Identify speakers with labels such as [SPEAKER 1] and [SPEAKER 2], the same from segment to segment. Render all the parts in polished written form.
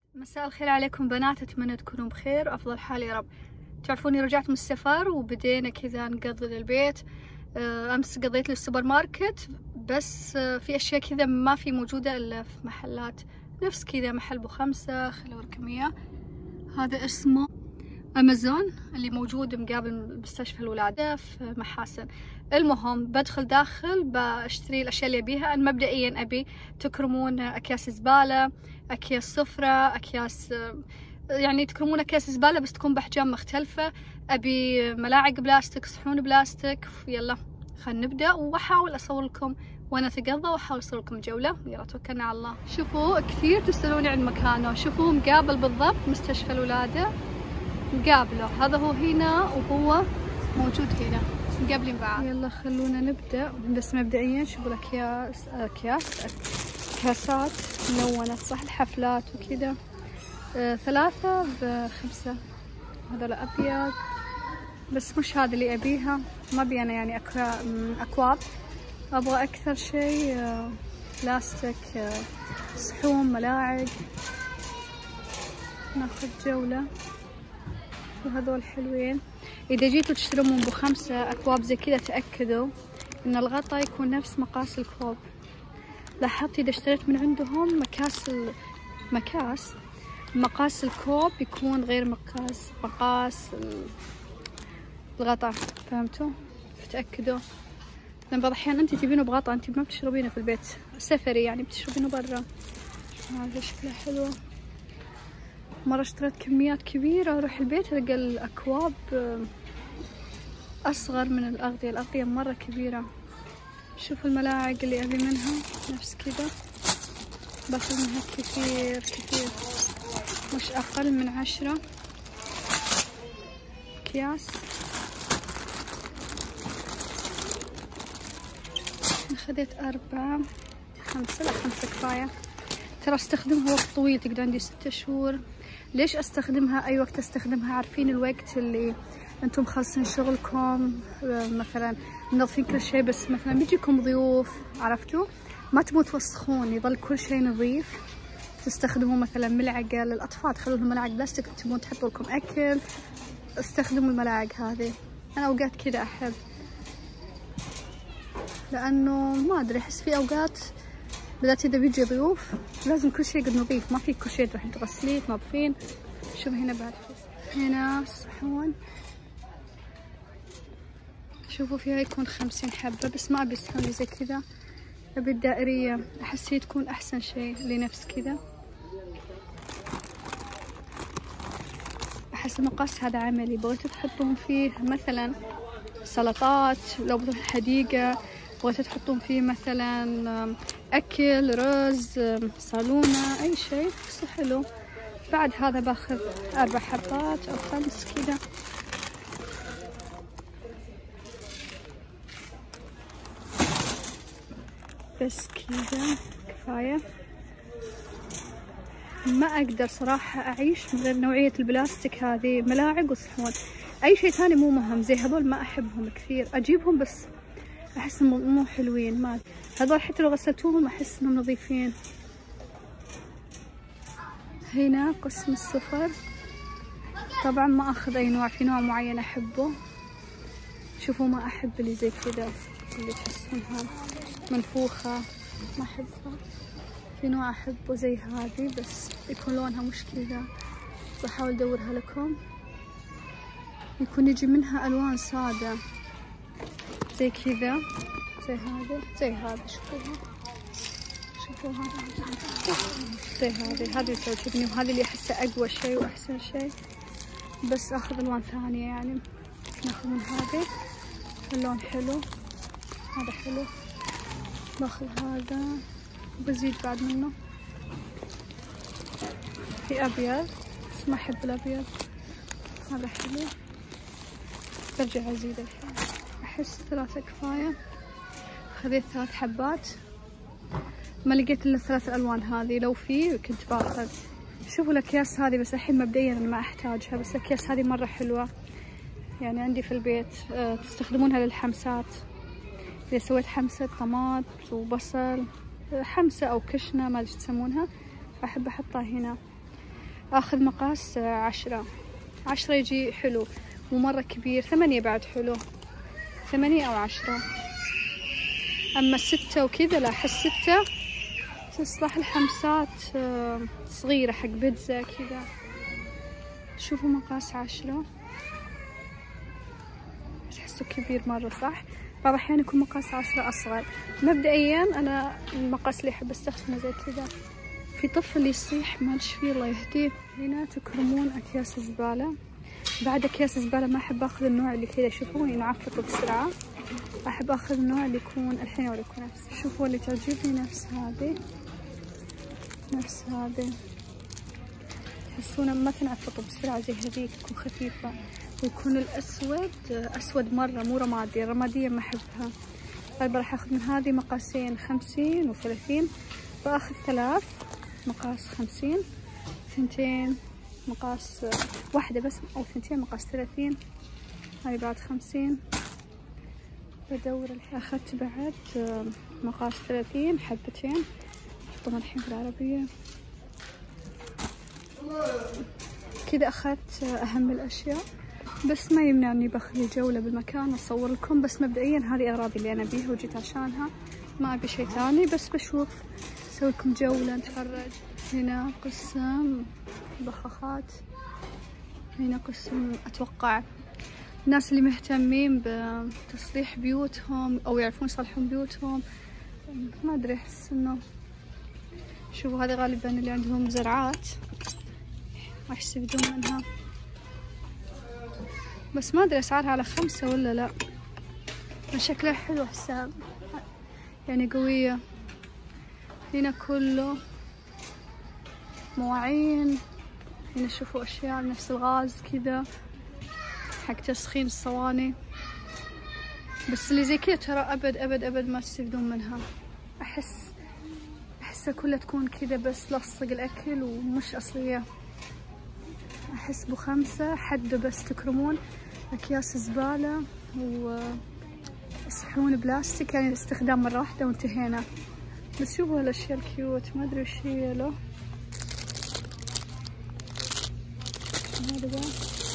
[SPEAKER 1] مساء الخير عليكم بنات، اتمنى تكونوا بخير وافضل حال يا رب. تعرفوني رجعت من السفر وبدينا كذا نقضي للبيت. امس قضيت للسوبر ماركت، بس في اشياء كذا ما في موجودة الا في محلات نفس كذا محل ب5. خلوا أوريكم إياه. هذا اسمه امازون اللي موجود مقابل مستشفى الولادة في محاسن. المهم بدخل داخل بشتري الاشياء اللي ابيها. انا مبدئيا ابي تكرمون اكياس زبالة، اكياس سفرة، اكياس يعني تكرمون اكياس زبالة بس تكون باحجام مختلفة. ابي ملاعق بلاستيك، صحون بلاستيك. يلا خلينا نبدأ واحاول اصور لكم وانا اتقضى واحاول اصور لكم جولة. يلا توكلنا على الله. شوفوا كثير تسألوني عن مكانه، شوفوا مقابل بالضبط مستشفى الولادة، مقابله. هذا هو هنا وهو موجود هنا مقابلين بعض. يلا خلونا نبدأ. بس مبدئيا شوفوا كاسات ملونة صح، الحفلات وكذا. 3 ب5. هذا الأبيض بس مش هذا اللي أبيها، ما أبي أنا يعني أكواب. أبغى أكثر شيء بلاستيك، صحون، ملاعق. ناخذ جولة. وهذول حلوين. إذا جيتوا تشترون من ب5 أكواب زي كذا تأكدوا إن الغطاء يكون نفس مقاس الكوب. لاحظت إذا اشتريت من عندهم مقاس الكوب يكون غير مقاس الغطاء، فهمتوا؟ فتأكدوا. لأن بعض الأحيان أنت تبينه بغطاء، أنت ما بتشربينه في البيت سفري، يعني بتشربينه برا. هذا شكله حلو. مرة اشتريت كميات كبيرة، اروح البيت القى الاكواب اصغر من الأغطية مرة كبيرة. شوفوا الملاعق اللي ابي منها نفس كذا، باخذ منها كثير مش اقل من 10 اكياس. اخذت 4 5. لا 5 كفاية. ترى استخدمها وقت طويل، تقدر عندي 6 شهور. ليش استخدمها اي وقت استخدمها؟ عارفين الوقت اللي انتم مخلصين شغلكم مثلا منظفين كل شيء، بس مثلا بيجيكم ضيوف، عرفتوا؟ ما تبون توسخون، يظل كل شيء نظيف. تستخدموا مثلا ملعقة للاطفال، تخلوهم ملاعق بلاستيك، تبون تحطوا لكم اكل، استخدموا الملاعق هذه. انا اوقات كذا احب، لانه ما ادري احس في اوقات بالذات إذا بيجي ضيوف لازم كل شيء قد نظيف، ما في كل شيء تروحين تغسليه تنظفين. شوف هنا بعد هنا صحون، شوفوا فيها يكون 50 حبة، بس ما أبي الصحون زي كذا، أبي الدائرية. أحس هي تكون أحسن شيء لنفس كذا. أحس المقاس هذا عملي. بغيتوا تحطون فيه مثلا سلطات، لو بدون حديقة بغيتوا تحطون فيه مثلا أكل، رز، صالونة، أي شيء بس حلو. بعد هذا باخذ 4 حبات أو 5 كذا. بس كذا كفاية. ما أقدر صراحة أعيش من غير نوعية البلاستيك هذه، ملاعق وصحون. أي شيء ثاني مو مهم، زي هذول ما أحبهم كثير، أجيبهم بس أحس مو حلوين. ما هذول حتى لو غسلتوهم أحس إنهم نظيفين. هنا قسم السفر. طبعا ما أخذ أي نوع، في نوع معين أحبه. شوفوا ما أحب اللي زي كذا، اللي تحسونها منفوخة، ما أحبها. في نوع أحبه زي هذه بس يكون لونها مش كذا. بحاول أدورها لكم. يكون يجي منها ألوان سادة زي كذا، زي هذا شوفوا زي هذه تعجبني، وهذه اللي أحسها أقوى شيء وأحسن شيء. بس أخذ ألوان ثانية، يعني ناخذ من هذه اللون حلو، هذا حلو. باخذ هذا بزيد بعد منه. في أبيض بس ما أحب الأبيض، هذا حلو. برجع أزيد الحين، أحس 3 كفاية. خذيت 3 حبات، ما لقيت إلا 3 ألوان هذه، لو في كنت باخذ. شوفوا الأكياس هذه، بس الحين مبدئيا ما أحتاجها، بس الأكياس هذه مرة حلوة، يعني عندي في البيت. تستخدمونها للحمسات، إذا سويت حمسة طماط وبصل، حمسة أو كشنة ما أدري تسمونها، أحب أحطها هنا. اخذ مقاس 10 يجي حلو، مو مرة كبير. 8 بعد حلو، 8 أو 10. أما 6 وكذا لا، أحس 6 تصلح الحمسات صغيرة حق بيتزا كذا. شوفوا مقاس 10 تحسوا كبير مرة صح؟ بعض الأحيان يكون مقاس 10 أصغر. مبدئيا أنا المقاس اللي أحب أستخدمه زي كذا. في طفل يصيح ما أدري فيه الله يهديه. هنا تكرمون أكياس زبالة. بعد أكياس زبالة ما أحب أخذ النوع اللي كذا، شوفوا ينعفط بسرعة. أحب أخذ النوع اللي يكون الحين أوريكم نفس. شوفوا اللي تعجبني نفس هذه، نفس هذه تحسونه ما تنعفط بسرعة زي هذيك، تكون خفيفة. ويكون الأسود أسود مرة مو رمادي، الرمادية ما أحبها. طيب راح أخذ من هذه مقاسين 50 و30. بأخذ 3 مقاس 50، 2 مقاس واحدة بس أو 2 مقاس 30. هاي بعد 50. بدور الحين. أخذت بعد مقاس 30 حبتين، أحطهم الحين في العربية كذا. أخذت أهم الأشياء، بس ما يمنعني باخذ جولة بالمكان وأصور لكم. بس مبدئيا هذه أغراضي اللي أنا بيها وجيت عشانها، ما أبي شيء ثاني. بس بشوف أسوي لكم جولة نتفرج. هنا قسم بخاخات، هنا قسم أتوقع الناس اللي مهتمين بتصليح بيوتهم أو يعرفون يصلحون بيوتهم. ما أدري، أحس إنه شوفوا هذه غالبا اللي عندهم زرعات راح يستفيدون منها. بس ما أدري أسعارها على 5 ولا لا. شكلها حلو حساب يعني قوية. هنا كله مواعين. هنا شوفوا أشياء نفس الغاز كذا حق تسخين الصواني. بس اللي زي كذا ترى أبد ما تستفيدون منها. أحسها كلها تكون كذا بس لصق الأكل ومش أصلية. أحس ب5 حد بس تكرمون أكياس زبالة وصحون بلاستيك، يعني الاستخدام مرة واحدة وانتهينا. بس شوفوا هالأشياء الكيوت، ما أدري وش هي له. هذا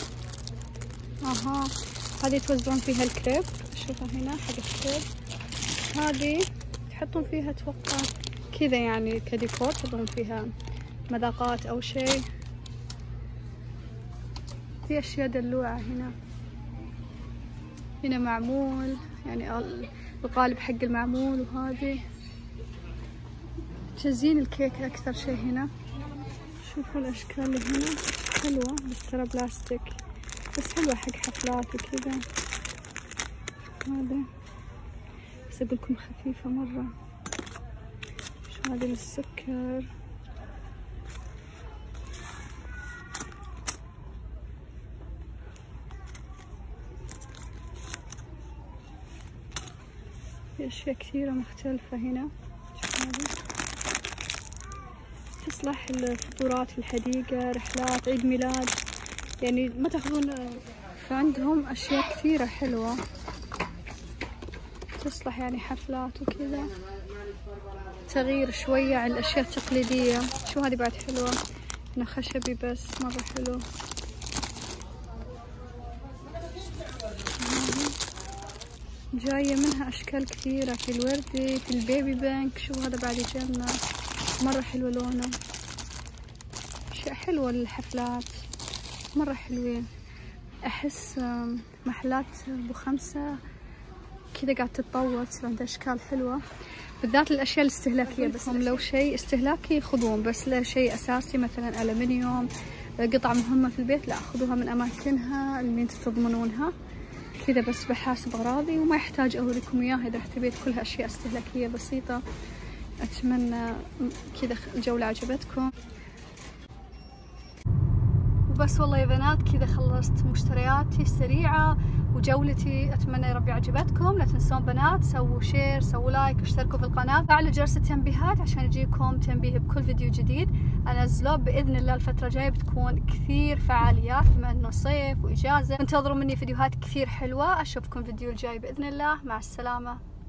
[SPEAKER 1] هذه توزعون فيها الكريب. شوفوا هنا حق الكريب. هذه تحطون فيها أتوقع كذا يعني كديكور، تحطون فيها مذاقات أو شيء. في أشياء دلوعة هنا معمول يعني القالب حق المعمول. وهذه تزيين الكيك أكثر شيء هنا. شوفوا الأشكال اللي هنا حلوة، بس ترى بلاستيك، بس حلوة حق حفلات وكذا. هذا بس أقولكم خفيفة مرة. شو هذه للسكر. في أشياء كثيرة مختلفة هنا. تصلح الفطورات في الحديقة، رحلات، عيد ميلاد، يعني ما تاخذون. فعندهم أشياء كثيرة حلوة تصلح يعني حفلات وكذا، تغيير شوية عن الأشياء التقليدية. شو هذه بعد حلوة، هنا خشبي بس مرة حلو. جاية منها أشكال كثيرة، في الوردي، في البيبي بانك. شو هذا بعد يجمع مرة حلو لونه. أشياء حلوة للحفلات مرة حلوين. أحس محلات ب5 كذا قاعد تتطور، تصير عندها أشكال حلوة، بالذات الأشياء الاستهلاكية. بس لو شيء استهلاكي خذون، بس لا شيء أساسي مثلا ألمنيوم، قطع مهمة في البيت، لا خذوها من أماكنها اللي انتم تضمنونها كذا. بس بحاسب أغراضي وما يحتاج أوريكم إياها إذا احتبيت، كلها أشياء استهلاكية بسيطة. أتمنى كذا الجولة عجبتكم. وبس والله يا بنات كذا خلصت مشترياتي السريعة وجولتي. أتمنى يا ربي عجبتكم. لا تنسون بنات سووا شير، سووا لايك، واشتركوا في القناة، فعلوا جرس التنبيهات عشان يجيكم تنبيه بكل فيديو جديد أنزله. بإذن الله الفترة الجاية بتكون كثير فعاليات بما أنه صيف وإجازة. انتظروا مني فيديوهات كثير حلوة. أشوفكم فيديو الجاي بإذن الله. مع السلامة.